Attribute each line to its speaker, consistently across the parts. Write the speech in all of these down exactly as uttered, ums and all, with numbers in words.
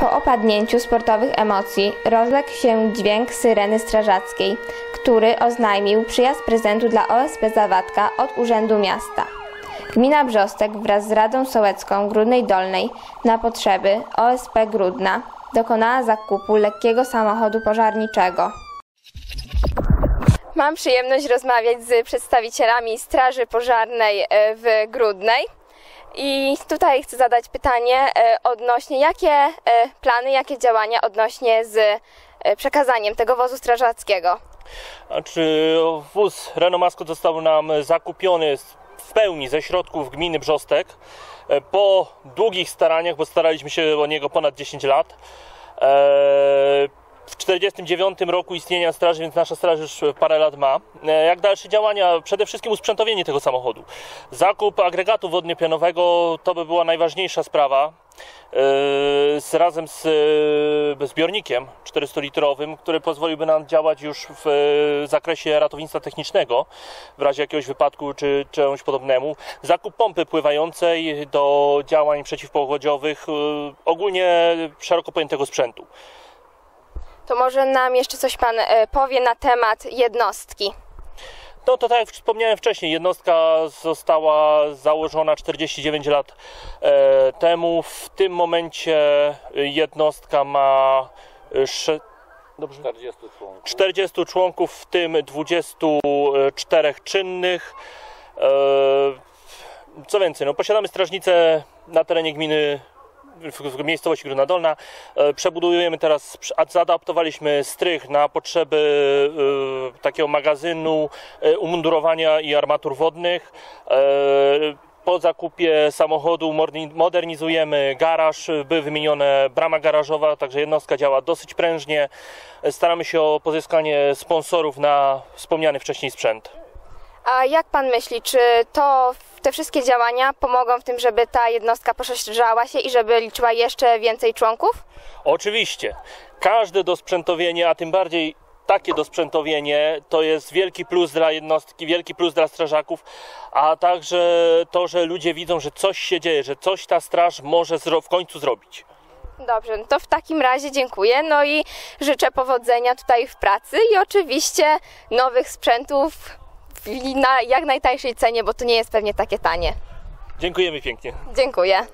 Speaker 1: Po opadnięciu sportowych emocji rozległ się dźwięk syreny strażackiej, który oznajmił przyjazd prezentu dla O S P Zawadka od Urzędu Miasta. Gmina Brzostek wraz z Radą Sołecką Gródnej Dolnej na potrzeby O S P Gródna dokonała zakupu lekkiego samochodu pożarniczego. Mam przyjemność rozmawiać z przedstawicielami Straży Pożarnej w Gródnej. I tutaj chcę zadać pytanie odnośnie, jakie plany, jakie działania odnośnie z przekazaniem tego wozu strażackiego.
Speaker 2: Znaczy, wóz Renault Masco został nam zakupiony w pełni ze środków gminy Brzostek po długich staraniach, bo staraliśmy się o niego ponad dziesięć lat. W czterdziestym dziewiątym roku istnienia straży, więc nasza straż już parę lat ma. Jak dalsze działania? Przede wszystkim usprzętowienie tego samochodu. Zakup agregatu wodnio-pionowego to by była najważniejsza sprawa. Z, razem z zbiornikiem czterystulitrowym, który pozwoliłby nam działać już w zakresie ratownictwa technicznego w razie jakiegoś wypadku czy czemuś podobnemu. Zakup pompy pływającej do działań przeciwpowodziowych, ogólnie szeroko pojętego sprzętu.
Speaker 1: To może nam jeszcze coś Pan powie na temat jednostki.
Speaker 2: No to tak jak wspomniałem wcześniej, jednostka została założona czterdzieści dziewięć lat e, temu. W tym momencie jednostka ma dobrze? czterdziestu członków. czterdziestu członków, w tym dwudziestu czterech czynnych. E, co więcej, no posiadamy strażnicę na terenie gminy w miejscowości Gródna Dolna. Przebudujemy teraz, zaadaptowaliśmy strych na potrzeby y, takiego magazynu, y, umundurowania i armatur wodnych. Y, po zakupie samochodu modernizujemy garaż, były wymienione brama garażowa, także jednostka działa dosyć prężnie. Staramy się o pozyskanie sponsorów na wspomniany wcześniej sprzęt.
Speaker 1: A jak Pan myśli, czy to te wszystkie działania pomogą w tym, żeby ta jednostka poszerzała się i żeby liczyła jeszcze więcej członków?
Speaker 2: Oczywiście. Każde dosprzętowienie, a tym bardziej takie dosprzętowienie, to jest wielki plus dla jednostki, wielki plus dla strażaków, a także to, że ludzie widzą, że coś się dzieje, że coś ta straż może w końcu zrobić.
Speaker 1: Dobrze, no to w takim razie dziękuję, no i życzę powodzenia tutaj w pracy i oczywiście nowych sprzętów na jak najtańszej cenie, bo to nie jest pewnie takie tanie.
Speaker 2: Dziękujemy pięknie.
Speaker 1: Dziękuję.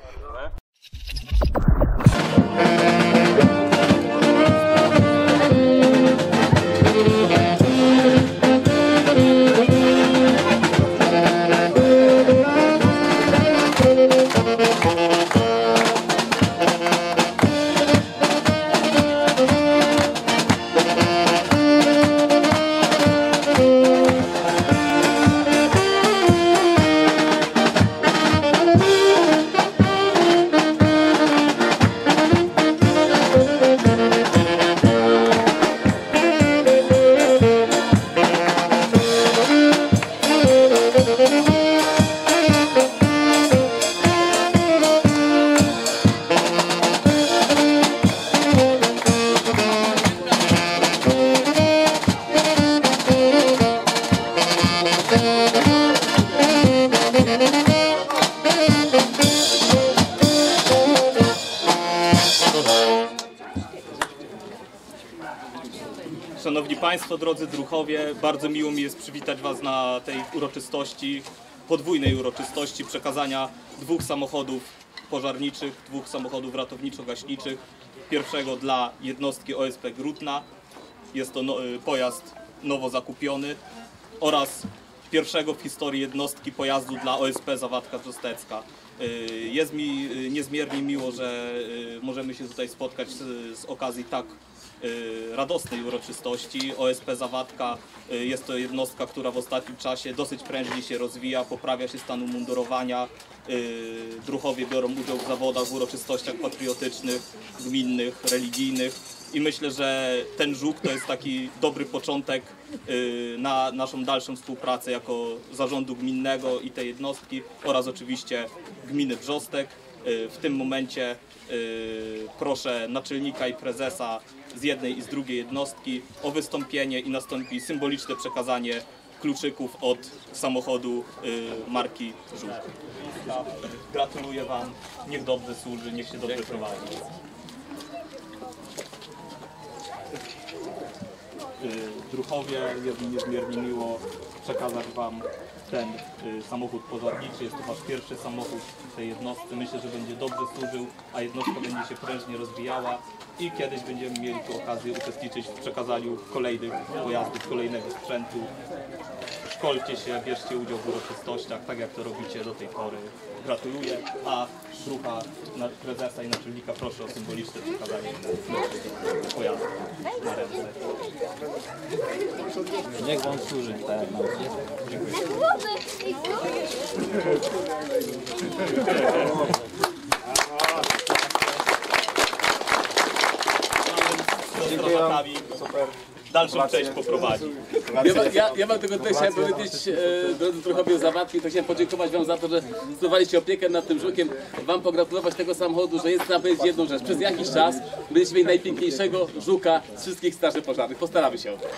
Speaker 3: Szanowni Państwo, drodzy druhowie, bardzo miło mi jest przywitać Was na tej uroczystości, podwójnej uroczystości przekazania dwóch samochodów pożarniczych, dwóch samochodów ratowniczo-gaśniczych. Pierwszego dla jednostki O S P Gródna, jest to no, pojazd nowo zakupiony, oraz pierwszego w historii jednostki pojazdu dla O S P Zawadka Brzostecka. Jest mi niezmiernie miło, że możemy się tutaj spotkać z, z okazji tak radosnej uroczystości. O S P Zawadka jest to jednostka, która w ostatnim czasie dosyć prężnie się rozwija, poprawia się stan umundurowania. Druhowie biorą udział w zawodach, w uroczystościach patriotycznych, gminnych, religijnych i myślę, że ten żuk to jest taki dobry początek na naszą dalszą współpracę jako zarządu gminnego i tej jednostki oraz oczywiście gminy Brzostek. W tym momencie proszę naczelnika i prezesa z jednej i z drugiej jednostki o wystąpienie i nastąpi symboliczne przekazanie kluczyków od samochodu marki Żuk. Gratuluję Wam, niech dobrze służy, niech się dobrze prowadzi. Druchowie. Jest mi niezmiernie miło przekazać Wam ten y, samochód pożarniczy. Jest to Wasz pierwszy samochód w tej jednostce. Myślę, że będzie dobrze służył, a jednostka będzie się prężnie rozwijała i kiedyś będziemy mieli tu okazję uczestniczyć w przekazaniu kolejnych pojazdów, kolejnego sprzętu. Szkolcie się, bierzcie udział w uroczystościach, tak jak to robicie do tej pory. Gratuluję, a druha na prezesa i naczelnika proszę o symboliczne przekazanie pojazdu na ręce.
Speaker 4: Niech Wam służy, tak jak nam.
Speaker 3: Super. Dalszą część poprowadzi.
Speaker 5: Ja, ma- ja, ja mam tylko tutaj chciałem powiedzieć, e, drodzy Druchowie Zawadki, to chciałem podziękować Wam za to, że zdecydowaliście opiekę nad tym żukiem. Wam pogratulować tego samochodu, że jest trzeba powiedzieć jedną rzecz. Przez jakiś czas będziecie mieli najpiękniejszego żuka z wszystkich straży pożarnych. Postaramy się o to.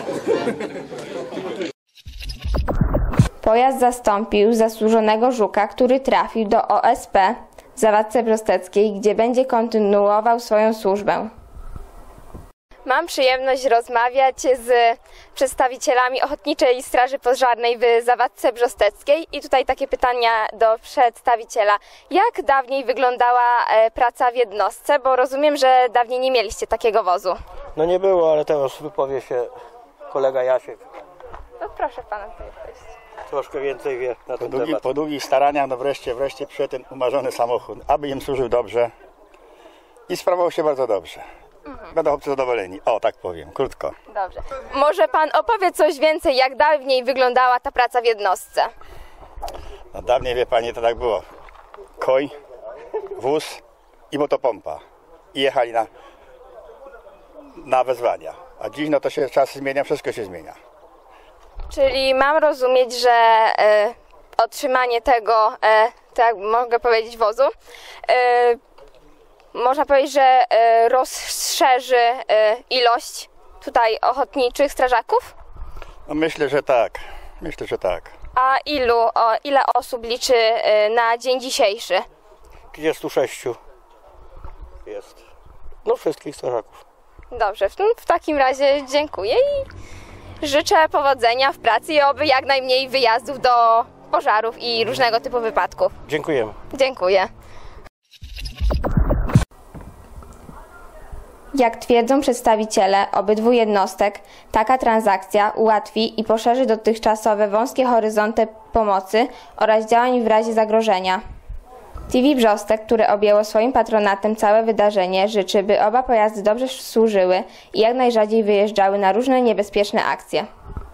Speaker 1: Pojazd zastąpił zasłużonego Żuka, który trafił do O S P w Zawadce Brosteckiej, gdzie będzie kontynuował swoją służbę. Mam przyjemność rozmawiać z przedstawicielami Ochotniczej Straży Pożarnej w Zawadce Brzosteckiej i tutaj takie pytania do przedstawiciela. Jak dawniej wyglądała e, praca w jednostce, bo rozumiem, że dawniej nie mieliście takiego wozu.
Speaker 6: No nie było, ale teraz wypowie się kolega Jasiek.
Speaker 1: No proszę pana tutaj wejść.
Speaker 6: Troszkę więcej wie na
Speaker 7: Po,
Speaker 6: ten
Speaker 7: długi,
Speaker 6: temat.
Speaker 7: po długich staraniach, no wreszcie, wreszcie przyszedł ten umarzony samochód, aby im służył dobrze i sprawował się bardzo dobrze. Mhm. Będą chłopcy zadowoleni, o tak powiem, krótko.
Speaker 1: Dobrze. Może pan opowie coś więcej, jak dawniej wyglądała ta praca w jednostce?
Speaker 7: No dawniej, wie pani, to tak było. Koń, wóz i motopompa. I jechali na, na wezwania. A dziś no to się czasy zmienia, wszystko się zmienia.
Speaker 1: Czyli mam rozumieć, że e, otrzymanie tego, e, tak mogę powiedzieć, wozu, e, można powiedzieć, że e, rozszerzy e, ilość tutaj ochotniczych strażaków?
Speaker 7: No myślę, że tak. Myślę, że tak.
Speaker 1: A ilu, o, ile osób liczy e, na dzień dzisiejszy?
Speaker 7: trzydziestu sześciu jest. No wszystkich strażaków.
Speaker 1: Dobrze, w, w takim razie dziękuję i życzę powodzenia w pracy i oby jak najmniej wyjazdów do pożarów i różnego typu wypadków.
Speaker 7: Dziękujemy.
Speaker 1: Dziękuję. Jak twierdzą przedstawiciele obydwu jednostek, taka transakcja ułatwi i poszerzy dotychczasowe wąskie horyzonty pomocy oraz działań w razie zagrożenia. T V Brzostek, które objęło swoim patronatem całe wydarzenie, życzy, by oba pojazdy dobrze służyły i jak najrzadziej wyjeżdżały na różne niebezpieczne akcje.